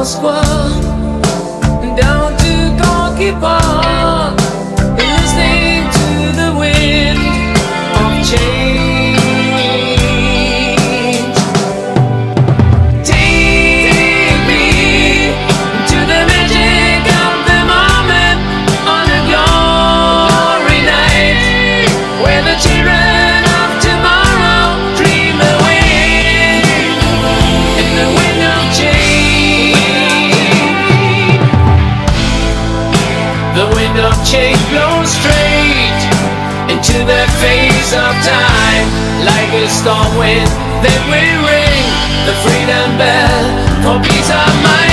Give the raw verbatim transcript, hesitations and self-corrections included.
Moscow down to Gorky Park, listening to the wind of change. Take me to the magic of the moment on a glory night, where the children of tomorrow dream away in the wind of change. The wind of change blows straight into the face of time, like a storm wind that will ring the freedom bell for peace of mind.